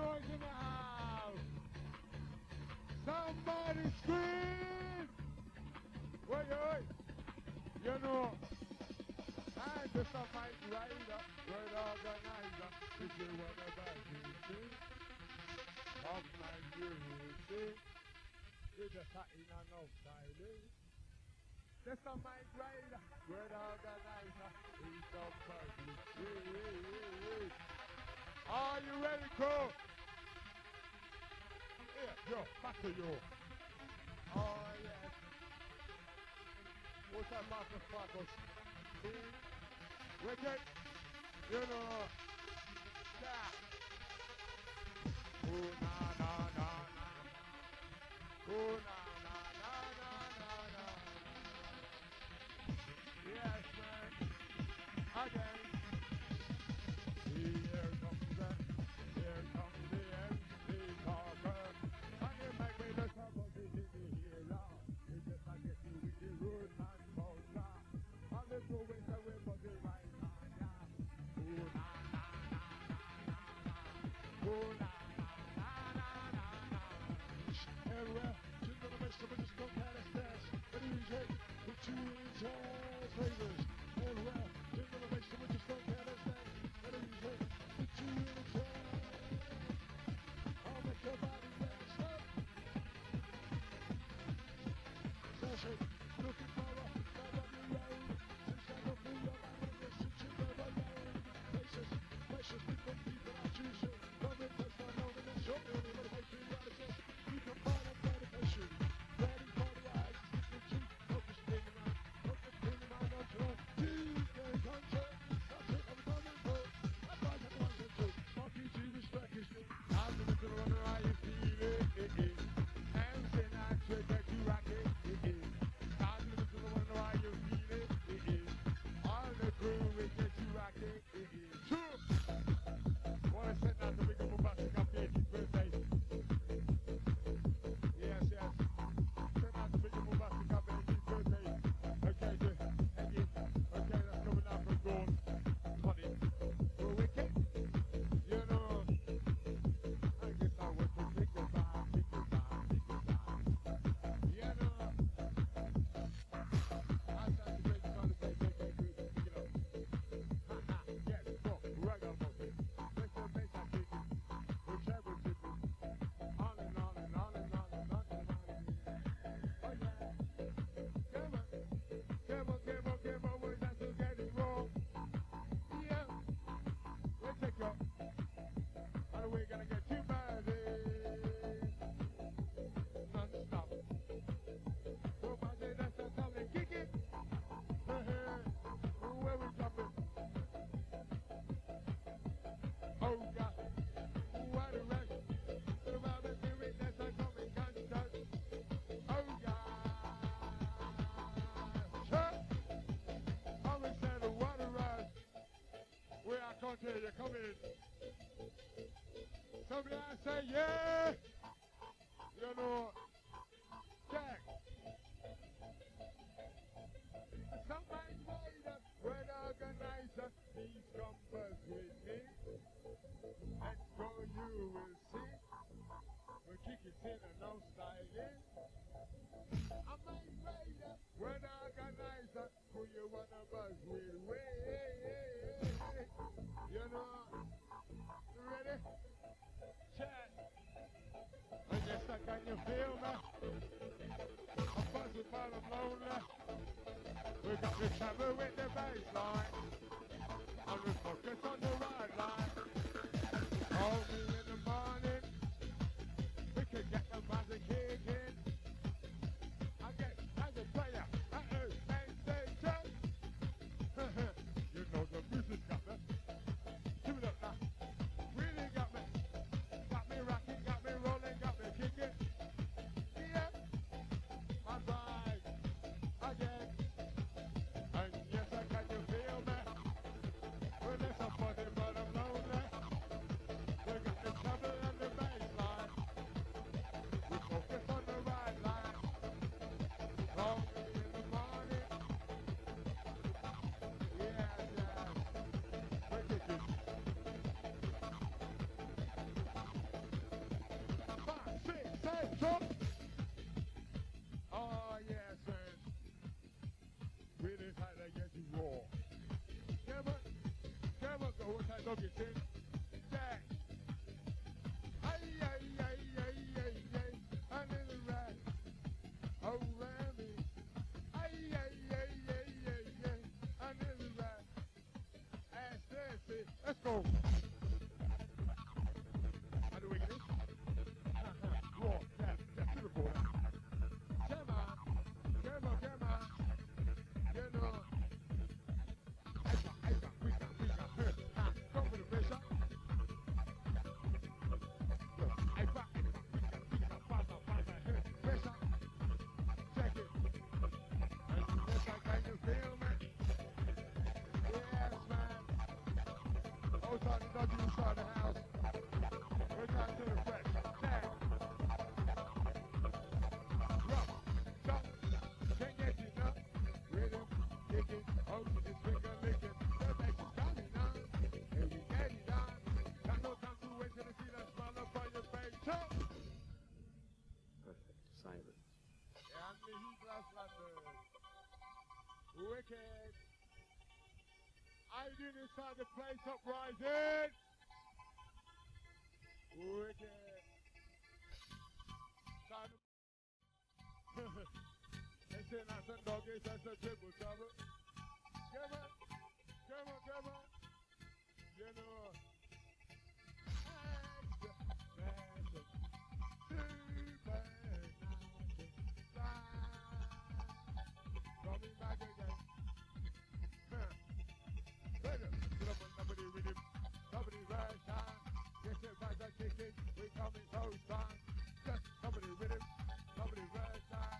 noise in the house. Somebody scream. Wait, wait. You know, I'm just a mic rider, word organizer. If you wanna buy me, come and you see. You just sat in and outside, eh? Just a mic rider, word organizer. He's somebody. Are you ready, Cole? Yeah, yo, back to you. Oh, yes. What's that Mark Eg Uprising? See? Wicked? You know. Yeah. Ooh, na, na, na, na. Ooh, na, na, na, na, na, na. Yes, man. Again. Here comes the MC talker. And you make me the trouble to the hero. It's just like if you with the road man culture. And the two ways away for the right hand, yeah. Ooh, na, na, na, na, na, na. Ooh, na, na, na, na, na. Everywhere, she's gonna make some just don't kind of stats. But DJ, put you in jazz flavors. Everywhere, she's gonna make some just don't kind of stats. But DJ, put you in a jazz. I'll make your body dance up. Session, looking for a lovely road. Since I don't feel your mind, I'm just sitting over there. Places, precious people I choose you. Come in, touch my home, and then show me what it makes me want to say. You can find a meditation. Ready for the eyes, stick the key. Focus, spinning out. Focus, spinning out, don't you? DJ, control. That's it, I'm coming for. That's why I'm wanting to. Monkey, G, respect is me. I'm gonna do it how you feel it. And say not to get you rocket. I'm gonna do it how you feel it. All the crew will get you rocket. True. Wanna send out the big up about to come here, birthday. Yes, yes. Send out the big up about to come here, birthday. Okay, good. Thank you. Okay, that's coming out from Dawn. Funny. We're wicked. You know. I guess I went to pick a vibe. You know. I started to make the conversation, pick it up. Ha-ha, yes, go, ragamuffin. Let's go make that kick it. Whichever tip it. On and on and on and on and on and on. Oh yeah. Come on, we're not to get it wrong. Yeah. We'll take up. And we're gonna get you burning. Non-stop. Somebody that's a something, kick it. Where we jumping? Oh God, what a rush. The rabbit spirit that's a coming constant. Oh God, sure. I'm instead of what a rush. Where I can't hear you, come in. Somebody I say yeah. You know, Jack. Somebody's made up, word organizer. These numbers with me. Let's go, you will see. We'll kick it in and no styling. I'm a rider, word organizer. Who you wanna buzz with? Wait, you know. You ready? Chat. And you're stuck on your feel me. I'm buzzing while I'm lonely. We got to travel with the baseline. And we focus on the right line. Call me in the morning. We can get the magic kicking. I get as a player. Main station. You know the music's got me. Give it up now. Really got me. Got me rocking, got me rolling, got me kicking. Yeah. My vibe. Again. And yes, I can you feel me? Well, let's have fun. wicked. Jack. Ay, ay, ay, ay, ay, ay. A little rat. Oh, Remy. Ay, ay, ay, ay, ay, ay. A little rat. Ass Nancy. Let's go. How do we get this? Raw, tap, beautiful. Come on. Come on, come on. You know. We got her. Go for the pressure. Pressure. Check it. And yes, I can you feel me? Yes, man. Outside the dodgy inside the house. We're down to the fresh. Now. Rough. Stop. Can't get enough. Rhythm. Kicking. Oh, it's finger licking. The bass is coming on. And we get it on. Got no time to wait till the see that smile up on your face. Chop. Perfect. Silent. And the heat last London. Wicked. I did inside the place uprising. Wicked. Time they say that's a doggy, that's a triple trouble. Come on, come on, come on. You know. Coming back again. Better. Put up on nobody rhythm. Nobody rush on. Get your vibes are kicking. We coming so strong. Just nobody rhythm. Nobody rush on.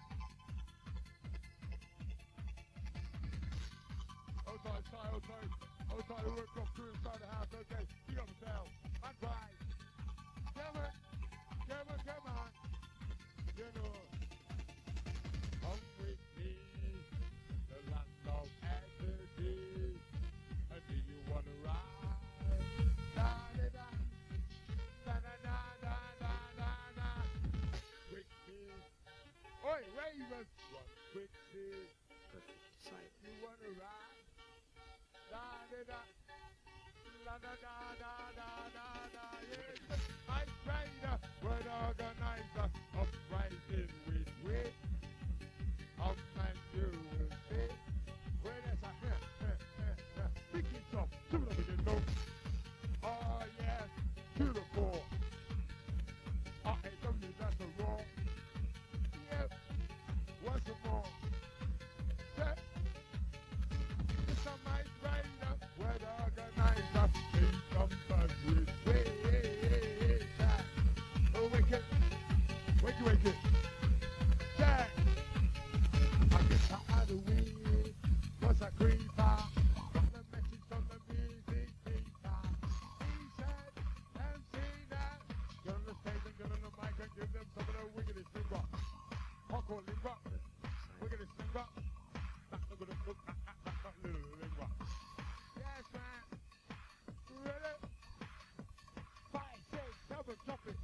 Outside, we work up through inside the house, okay? You got myself. I'm right. Come on. Come on, come on. You know. Come with me. The land of ecstasy. And do you wanna ride? Da da da. Da da da da da da da. Quick me. Oi, ravers. Run quick me. Perfect. Silent. You wanna ride? Da da da. La da da da da da da. Yeah. Night rider. Word organizer. Uprising with wit. Up and you will see. Where there's a big it up. Super we didn't know. Oh yes. To the floor. R-A-W, that's a raw. Yep. Once more. Check. It's a night rider. Word organizer. In numbers with wit. Oh, wicked. Wicked. Jack. I get tired of weed. What's a creeper? Got the message from the music teacher. He said, and see that. Get on the stage and get on the mic and give them some of the wickedest thing rock. Hardcore link rock. Wickedest thing rock. That's not gonna look that little link rock. Yes, man. Ready? 5, 6, 7, drop it.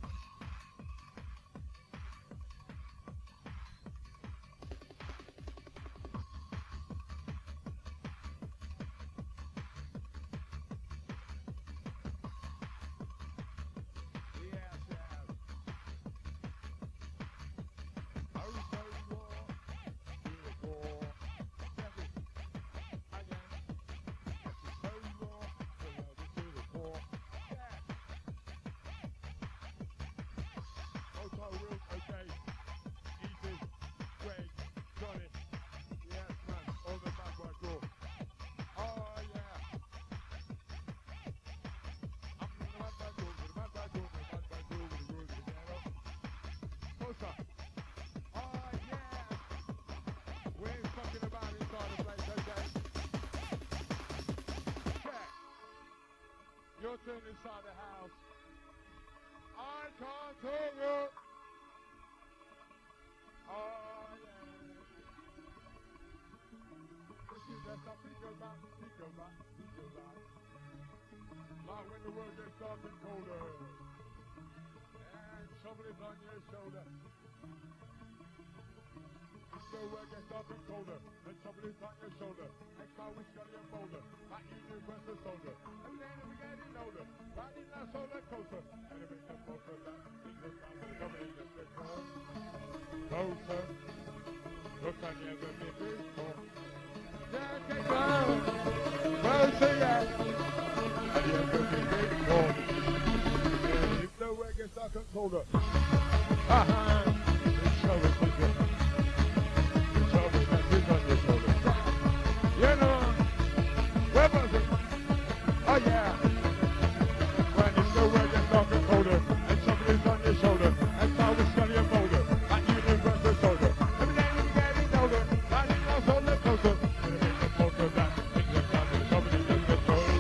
Your turn inside the house. I can't hear you. Oh, yeah. That's something go back, go back, go back. Like when the world gets dark and colder. And trouble is on your shoulder. The world gets dark and colder. And trouble is on your shoulder. Next time we got your folder. Like universal soldier. And then we getting older. closer. Look on you ever been before. Yeah, get closer, yeah. Have you ever been before? Yeah, if the way gets dark and colder. Ha-ha. It's over, sister. It's over, that is on your shoulder. You know, where was it? Oh yeah. When it's the way gets dark and colder, and somebody's on your shoulder, and so it's sunny and bolder, at universal shoulder. Every day you're getting older, riding close on the closer, and it makes the closer that things are coming, somebody just gets closer.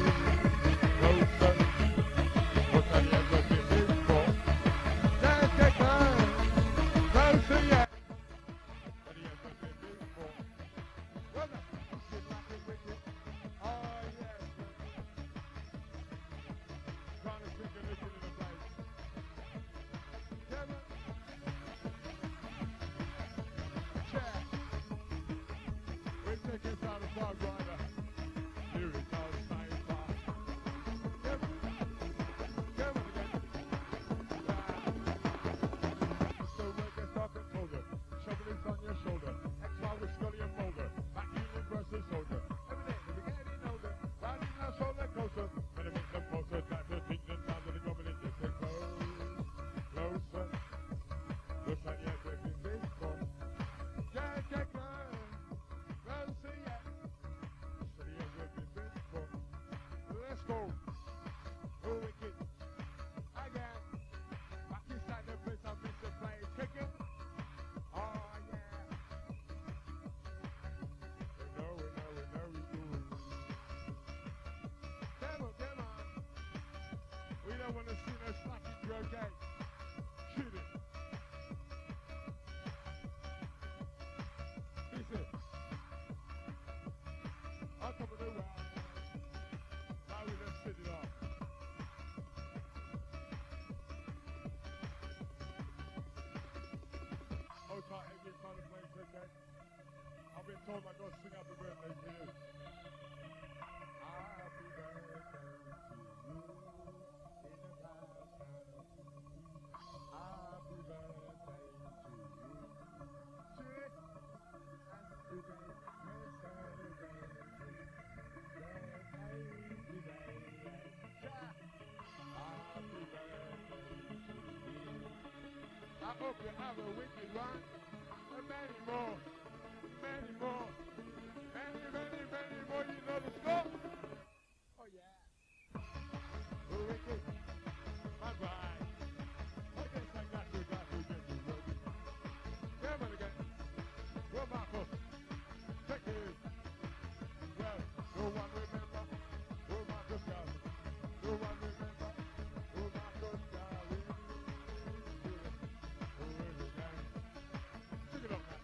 What have you ever been before? Let's get closer, yeah. What have you ever been before? Well, that's wicked, like it wicked. Oh yeah. Trying to think of looking in the place. Yeah, man. Yeah. We're taking us out of Far Rider. Lyrics all the same bar. Yeah, man. Yeah, man again. So we're gets dark and colder. Shovel is on your shoulder. X-Y with Scully and Mulder. At universal soldier. Every day we're getting older. Riding our shoulder closer. When it makes them closer, time to think the sound of the government just get closer. Looks like you ever been before. Yeah, get closer, yeah. So you ever been before. Let's go. Oh, wicked. Again. Back inside the place I miss the play. Chicken. Oh, yeah. We know we do it. Come on. We don't want to see no slacking drug gang. Shoot it. Listen. I'll come with the round. Now we just sit it off. Oh, tight, heavy, trying to play cricket. I've been told I got to sing happy birthday to you. Happy birthday to you in the past. Happy birthday to you. Shit. Happy birthday, Happy birthday to you. I hope you have a wicked one. And many more. Many more. Many more. You know the score? Oh yeah. Wicked. Bye-bye. I guess I got to get you ready. Come on again. Go Marcus. Take it. Well, no one remember. Go Marcus Garvey. No one remember. Go Marcus Garvey. Sing it up now.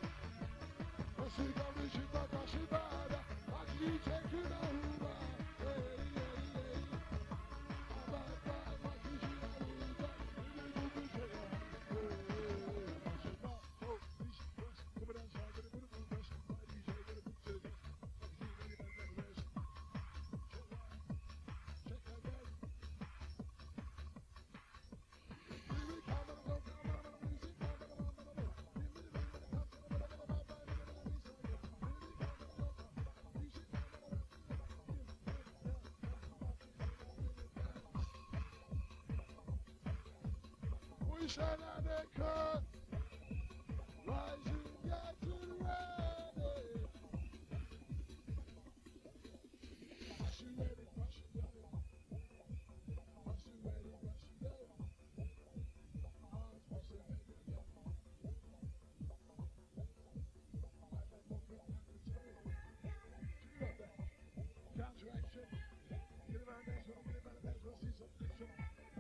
We shall not occur. Rising, getting ready. Wash you ready, wash you ready. Wash you ready, wash you ready. Wash you ready again. Counteraction. Get about next one, get about the next one, see some fiction.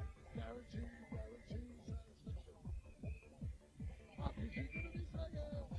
Guarantee satisfaction. I'll be keeping it a second.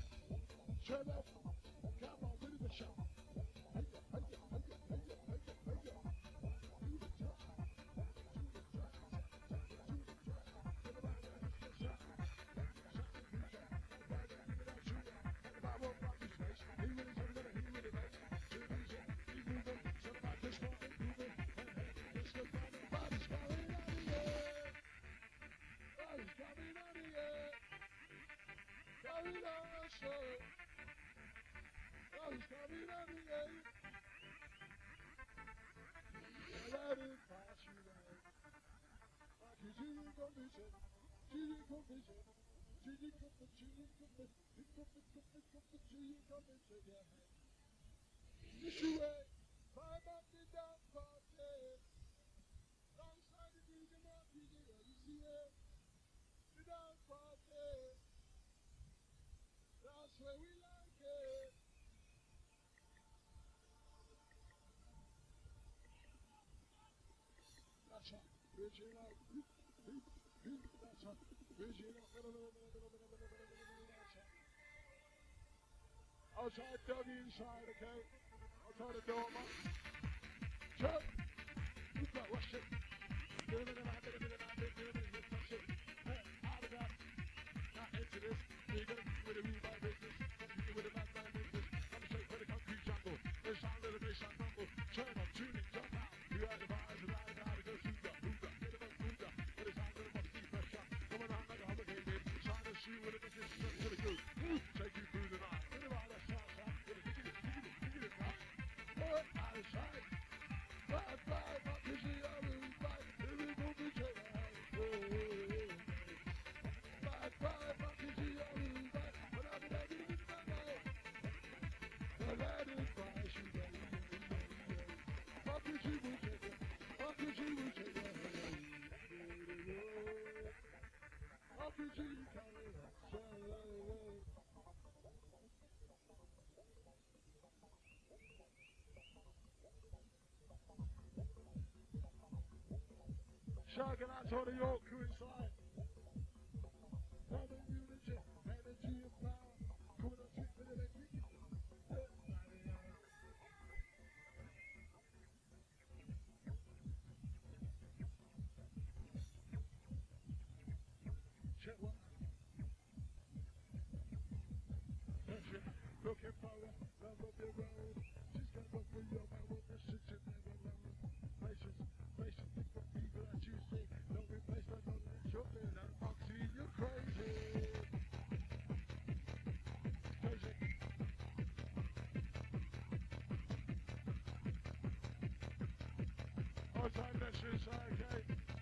That's where we like it. That's right. Original. That's right. Original. Outside dog inside, okay? Outside the door, man. Chuck. You've got what's it? Do it in the night, do it in the night, do it in the night, touch it. Hey, out of that. Not into this. You're gonna be with a rebuy business. You with a bad man business. I'm straight for the concrete jungle. There's sound of the bass and rumble. Turn up, tune it, jump out. You had the vibes and ride out. It goes hooga, hooga, get it up, hooga. With the sound of the musty pressure. Coming on like a hurricane wind. Trying to shoot with a business straight to the good. Take you through the night. With the ride that's outside. With a diggity now. What outside? Bye, bye, my busy, I will fight. Here we go, be straight out. Bye, bye, my busy, I will fight. But I'm not gonna get my life. Well, that is why she goes. My busy will take it. My busy will take it. My busy can't Shagging out to the York crew inside. Having unity, energy and power. Coming on sweet with electric. Check what? Looking for a love of the road. She's got one for your man with the shit you never know. Patience, patience, different people that you see. Don't replace my knowledge, you're in an oxy, you're crazy. Crazy. All time that shit's okay.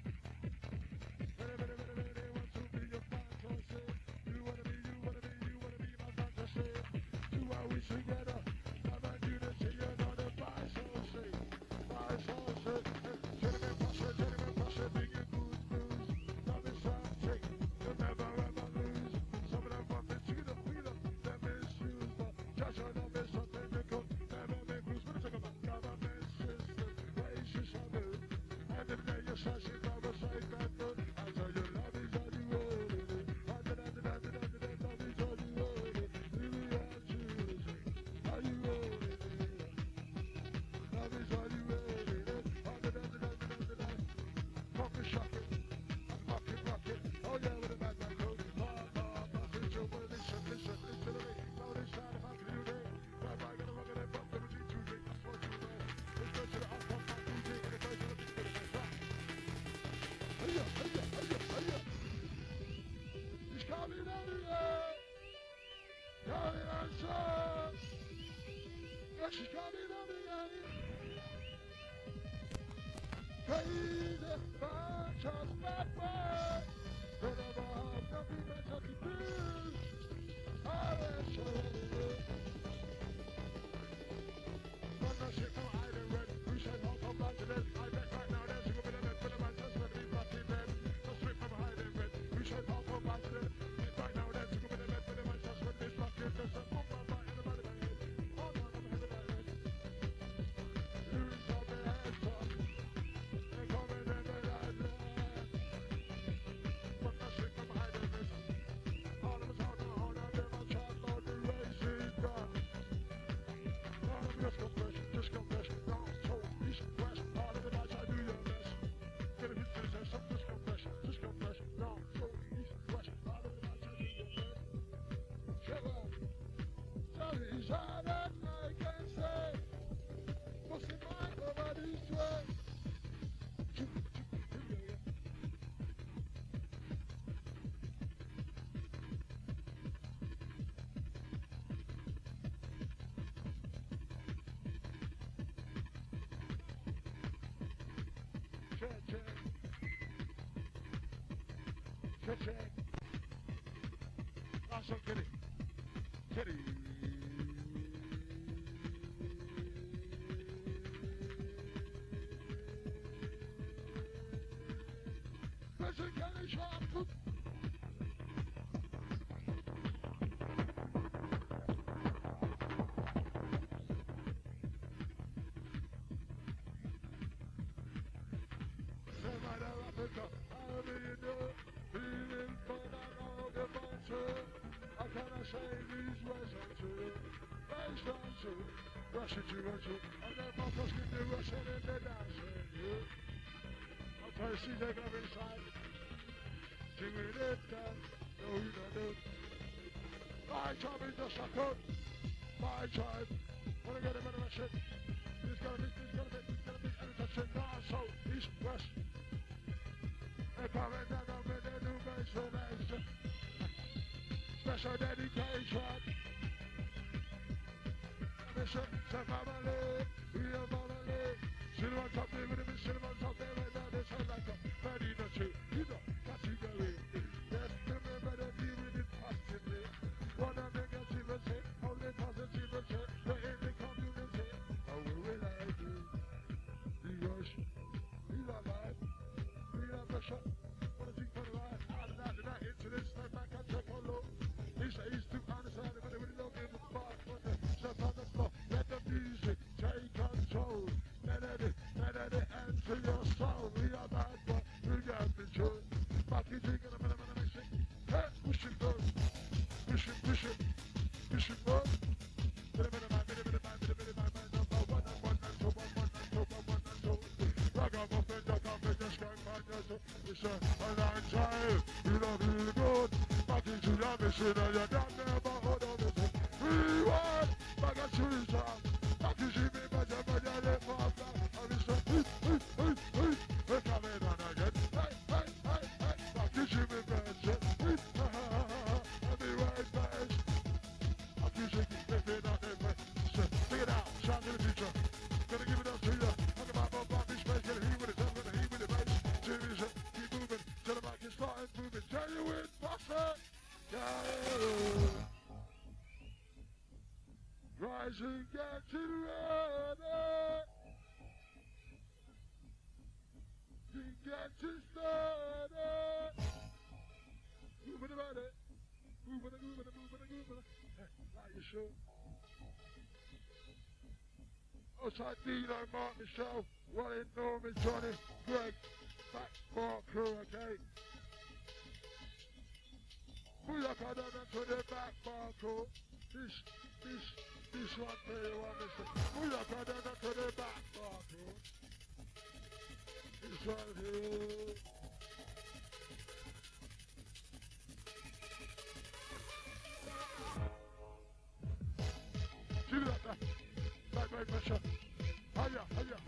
They want to be your fantasy. You wanna be, you wanna be, you wanna be my fantasy. Two hours together, love and unity, you're not a bi-social. Bi-social, gentlemen pressure, bring you good news. Love is something you'll never ever lose. Some of them want me to the freedom, they misuse. But just on them is something you could never make loose. What are you talking about? Government system, races are good. End of the day, you're searching for a safe and good. I tell you, love is all you want. Love is all you want. Really want you to say, are you want it? Love is all you want. Fucking shock it. I'm fucking rock it. Oh yeah, with a bad man code. Listen to me. Now this time if I can do it. Bye bye, gonna rock it and bump it. G2 drink, that's what you know. Let's go to the up, pump, pump, DJ, and the first one to get it. Hiya. He's coming out of here. Coming outside. Yeah, she's coming out of here. Crazy, bad chance, bad boy. Don't ever have nothing better to do. I will show you. Run that shit from Island Red. We should not come back to this. I bet right now there's a good bit of men for the man just when we fucking them. So straight from Island Red. We should not come back to this. Right now there's a good bit of men for the man just when we fucking them. So come on back in the body of my head. Hold on, I'm headed by head. Lyrics on the head top. They're coming in the light red. Run that shit from Island Red. All of us out there, all of them on track, Lord, the race is done. Just confess, wrong, so east, west, all of the nights I do your best. Get a hit to the test, just confess, wrong, so east, west, all of the nights I do your best. Shut up. Tell me, is all that I can say? What's in mind over this way? Check. Catch it. Last one, Kitty. Kitty. Listen, Kitty, sharp. Rushing to Russian, and then my first get the Russian and then dancing. I'll tell you, see, they're going to be inside. Singing it down, no, you don't do. My tribe is the sucker. My tribe. Wanna get him in a shit. This gonna be, and it's a shit. North, south, east, west. They're coming down on with their new base for extra. Special dedication. Mission, say family, we are family. Sit on top there with him, sit on top there right now. This head like a fatty nutty. You know, category. Yes, remember that we with it positively. One of the negativity, only positivity. The in the community. How will we like you? The rush, we love life, we love pressure. Wanna think for the life, out of that, into this, step back and check on low. He's too understanding, but they really don't give a fuck. Step on the floor, let the music take control. Let it enter your soul. We are bad, but we got the joy. Mark Eg Uprising. Hey, push it, go. Push it, push it. Push it, go. Number one and two. Ragamuffin, just can't find yourself. It's a night time. You don't feel good. Mark Eg Uprising, and you're down there, but hold on a second. Rewind. Back at you, sir. Back to see me, but you're there for a fly. And it's a hey. We're coming on again. Hey. Back to see me, but I'll be right back. Back to see me, living on the way. Take it out, shout to the future. Gonna give it up to you. Talk about my body space. Gonna heat with it, I'm gonna heat with the bass. Series it, keep moving. Tell them I can start moving. Tell you it, boss it. Yeah. Rise and get it ready. You get it started. Move it about it. Move it. Like you should. Outside Dino, Mark, Michelle, Wally, Norman, Johnny, Greg, back, Mark, crew, okay? Booyaka down to the back, Marco. This one for you, Mr. Booyaka down to the back, Marco. This one here. See that? Back pressure. Higher.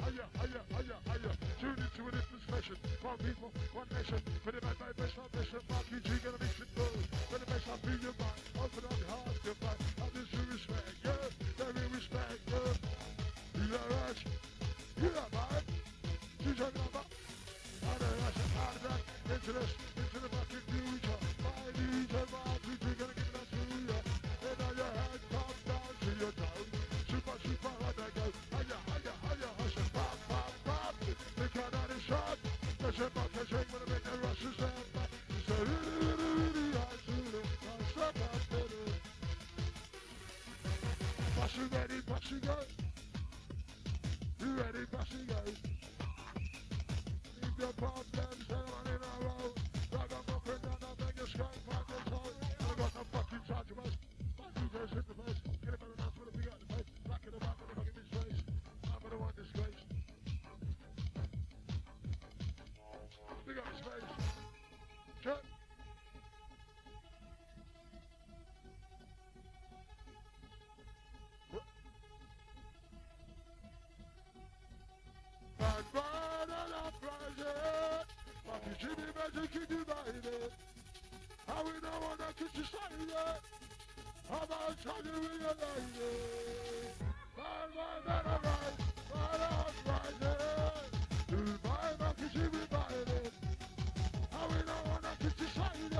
Tune into a different session. One people, one nation. For the bad bass foundation, Mark Eg gonna mix it good. For the bass, I'll be your mind. Open up your heart, your mind. I'll just respect, yeah. Very respect, yeah. You know right. You know right. She's your number. Out of that, into the fucking future. My DJ, Mark Eg gonna give it up to you. And now your head comes down to your toes. Super hard I go. Higher, hustle, pop. The cannon is shot. There's a buck, there's a gonna make the rushes out. So really hard to look. Stop up for it. Passing ready, passing go. You ready, passing go. Leave your problems, everyone in a row. Ragamuffin down, I'll beg your sky, find your toe. I got no fucking charge of us. My DJ's hit the face. Get him on the mouth with a big out the face. Back in the back of the fucking disgrace. I'm gonna want disgrace. Big up his face. Check. Bad and uprising. Mark Eg magic divided. How we don't wanna kiss society. How about trying to realize it? Bad uprising. Mark Eg divided. How we don't wanna kiss society.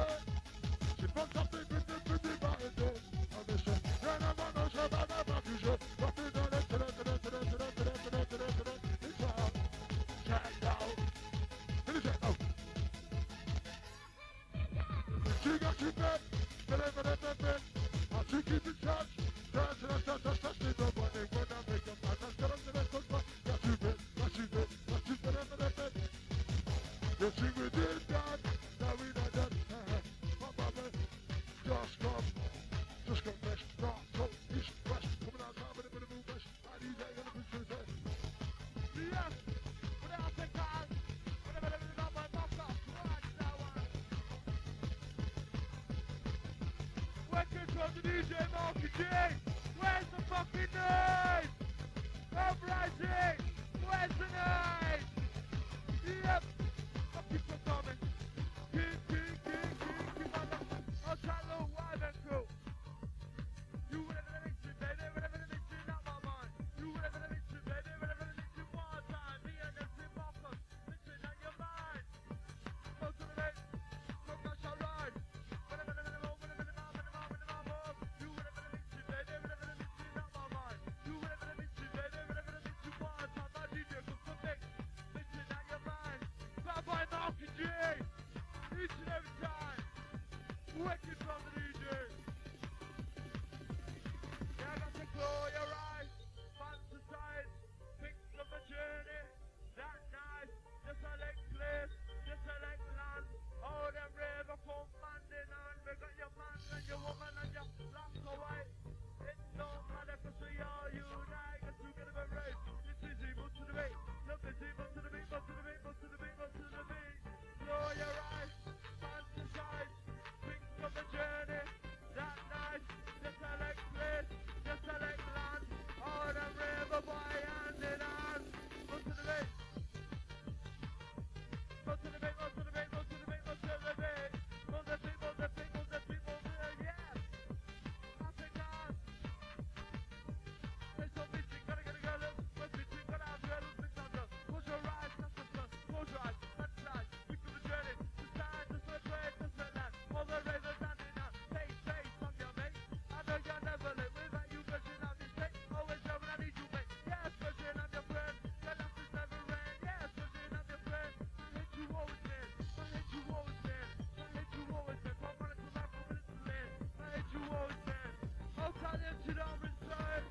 Just see we did that. Now we done that. Just come. Just come fresh. North, south, east, west. Coming out time with a bit of move fresh. I need that. Gonna push through the yes. Without the car. Whatever it is on my box off. Watch that one. Welcome from the DJ Mark Eg. Where's the fucking noise? Uprising. Where's the noise? Yep. I'll keep on coming. Keep on up. I'll try a little wide and cool. You whatever the next shit, baby. Whatever the next shit, not my mind. You whatever the next shit, baby. Whatever the next shit, one time. Me and the flip offers. Listen on your mind. Go to the left. Come on, shall ride. Whatever the mom. You whatever the next shit, baby. Whatever the next shit, not my mind. You whatever the next shit, baby. Whatever the next shit, one time. My DJ goes to mix. Listen on your mind. Bye bye, Mark Eg. Each and every time. Wicked from the DJ. Yeah, I got to close your eyes. Fantasize. Think of a journey. That night. Just select place. Just select land. All them river from Monday on. We got your man and your woman and your black or white. It don't matter cause we all unite. Cause together we race. This is evil to the beat. Love is evil to the beat. But to the beat. But to the beat. But to the beat. Close your eyes. Fantasize. Think of the journey. That night. Just select place. Just select land. All them river boy hand in hand. Go to the beat. Go to the beat. Go to the beat. Go to the beat. Go to the beat. Go to the beat. Go to the beat. Go to the beat. Go to the beat. Yes. African. Say so busy. Gotta get a girl. Must be sweet. Gotta have a girl. Mix on girl. Close your eyes. That's the sun. Close your eyes. That's the light. Think of the journey. Just land. Just let place. Just let land. All the ravers standing up. Say, on your mate. I know you're never late. Without you, version of mistake. Always show when I need you, mate. Yes, version of your friend. Your love is never end. Yes, version of your friend. I hate you always, man. I hate you always, man. I hate you always, man. From running to life, from minutes to land. I hate you always, man. I'll tell them to the inside.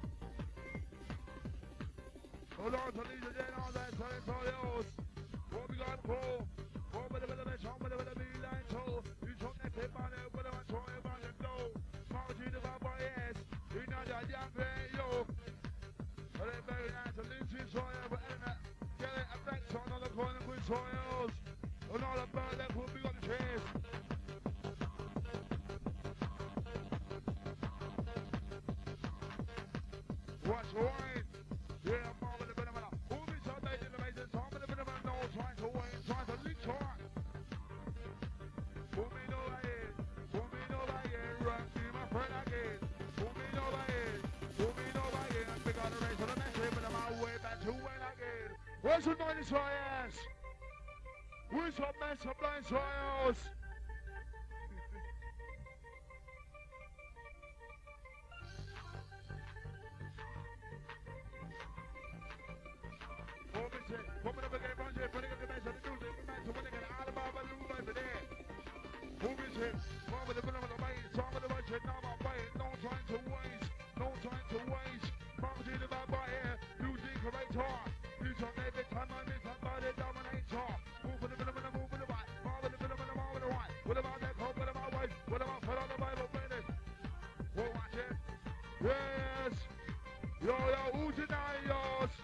Hold on to these again, all that time for yours. What we got for? What with a bitch, on with a beeline toe. You talk that tip on it, but I'm trying about it, no. Mark you the bad yes. You know that young man, yo. But it's very nice to lose his soil, but get it effects on all the corner with soils. And all the bird that will be on the chest. Watch the wine. Yeah, I'm on with a bit of a who is so made in the mason, so I'm with a bit of a no, trying to win, trying to leak hard. Who me know I is, run to my friend again. Who me know I is, and we got a race on the message, but I'm on my way back to win again. Where's the money science? Where's the mess of blind soils? Coming up again, bunch putting up the mess of the music, the man to winning an Alabama Lou over there. Who is him? Mom with the middle of the main, song with the budget, now I'm playing, no time to waste, no time to waste. Mom to the bad boy here, music correct heart. Use on every time I miss, I'm about to dominate talk. Move with the middle and move with the right, mom with the middle and mom with the right. What about that home, what about wife, what about put on the Bible finish? We'll watch it. Yes. Yo, who's denying yours?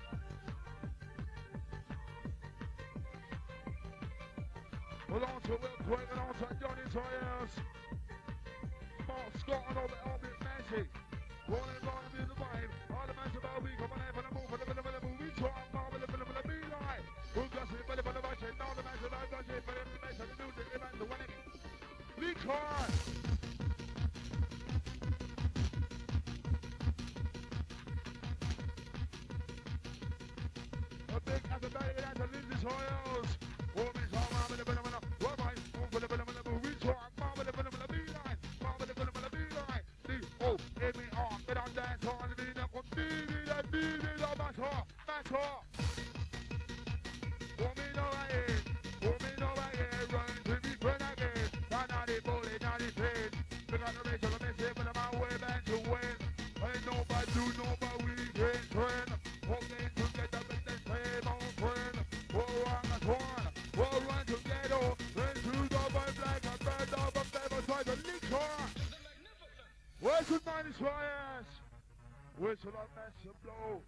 Hold on to it, quick, and on to Johnny Toyers. Mark Scott and all the Orbit Magic. Rolling on to the vibe. All the man's about me coming in for the move, for the middle of the movie. Talk, mom, for the middle of the beeline. Who does it, for the budget? Now the man's about budget, for the mess of the music, the man's winning. Because. A big academic that's a Lindsay Toyers. Woman's all around with the middle of the run to be friend again. Not the bully, not the Spanish fires. Whistle on mess and blow.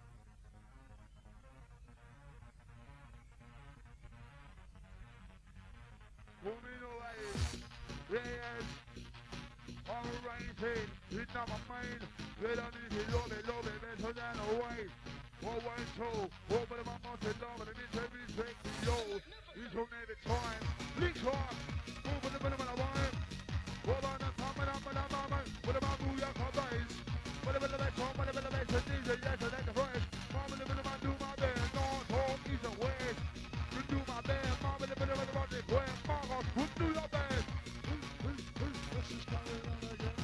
Moving away. Yes. Alright, it's not my mind. We don't need to love it, better than away. 412, over my mountain love, and it's every straight yo. It's on every time. Links on. Over the minimum of one. What about the time and what about Booyah Cowboys? What about the best one? What about the best? The DJ, yes, I like the first. Mom in the middle, I do my best. North, home, east, and west. You do my best. Mom in the middle, I run it west. Marcos, who do your best? This is coming on again.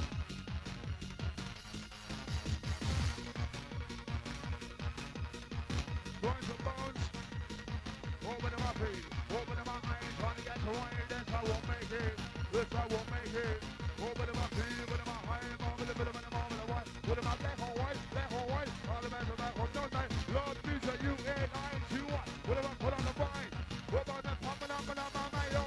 Bones and bones. Open them up, open them up, I ain't trying to get to wine. That's how I won't make it. That's how I won't make it. Open them up, open them up, high, mom in the middle, and mom in the white. Put them up, black on white, all the man back on no night. Lord, these are you, and I ain't you what? Put them up, put on the vine. What about that popping up, yo?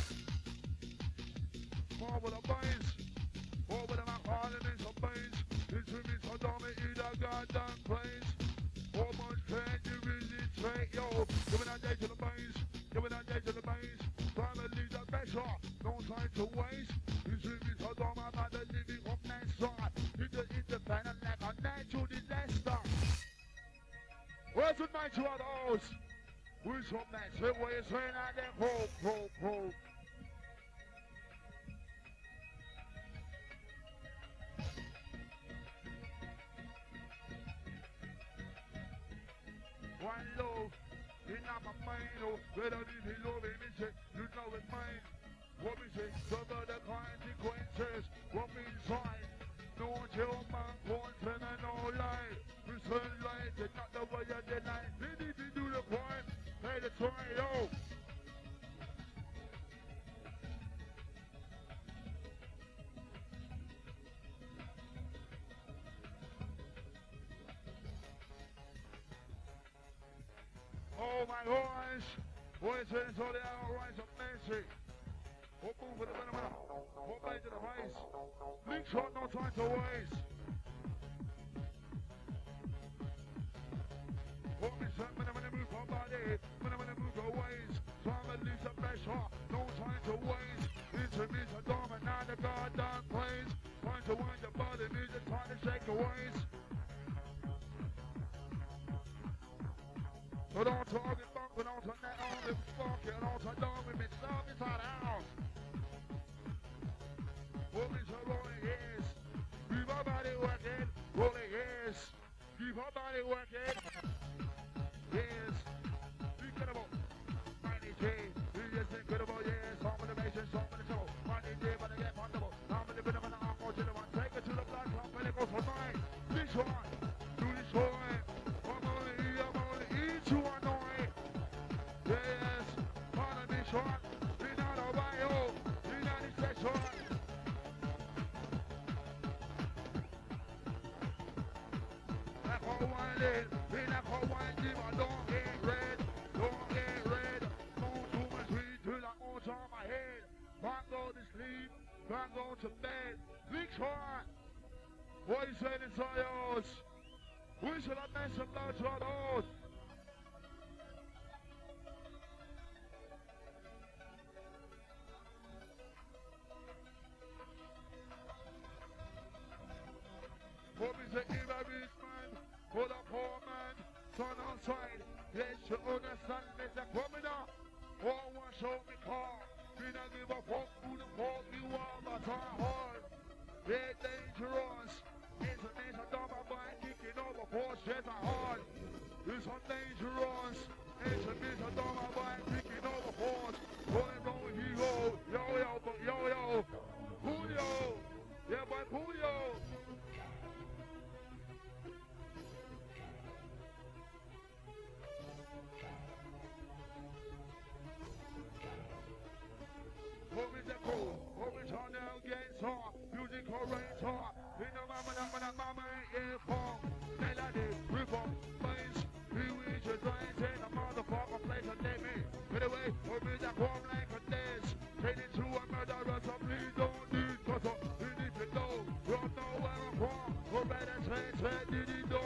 More with the vines. Over them up, calling in some veins. It's with me, so don't make you the goddamn planes. How much can you really take, yo? Giving that day to the veins, giving that day to the veins. Time to leave the pressure, no time to waste. It's with me, so don't mind about the living from that side. It's the fan and like a natural disaster. Where's the night you are those? Who's from that? Say what you're saying out there, pro. One love, in my mind, oh, whether it is love, you know it's mine. What we say, cover the consequences, what we inside. No chill, man, constant and no lie. Return light, it's not the way you deny. They need to do the crime, pay the try, yo. Oh my gosh! Boys and so they are rise of mercy. What move for the minimum? What play to the face? Link shot, no time to waste. What me set, when I move my body, when I move your ways. Time to lose the pressure, no time to waste. It's a miss a dome and now the goddamn place. Time to wind your body, music, time to shake the waist. So don't talk it funk, but don't turn that on the funk, and don't turn down with me, stop inside the house. Women so rolling ears, keep her body working, rolling ears, keep her body working. Yes, incredible, 90K, it's incredible, yes, some of the nation, some of the show, 90K, but they get wonderful, I'm in the bit of an encore to the one, take it to the blood, come and it goes for mine, this one, do this one. You are knowing, yes, on a mission, in out of bio, in any session. Like how one did, in like how one did, but don't get red, don't too much weed till I on top of my head. Can't go to sleep, can't go to bed, Lick's hard. What you saying inside yours? We should have messed up those others. What is the evil man? For the poor man, son outside. Let you understand, Mr. Criminal. Oh, one show me car. We don't give a fuck who the fuck you are, but I'm hard. They're dangerous. It's a nation dog by kicking over four straight and hard. It's a dangerous. It's a nation dog by kicking over fours. Going on hero. Yo. Julio. Yeah, boy, Julio. What is the code? What is on the against her? Music orator. In the mama, melody, rhythm, bass. We wish you trying to take a motherfucker place a name. don't know where I'm from. Who better tread, tread, did it do?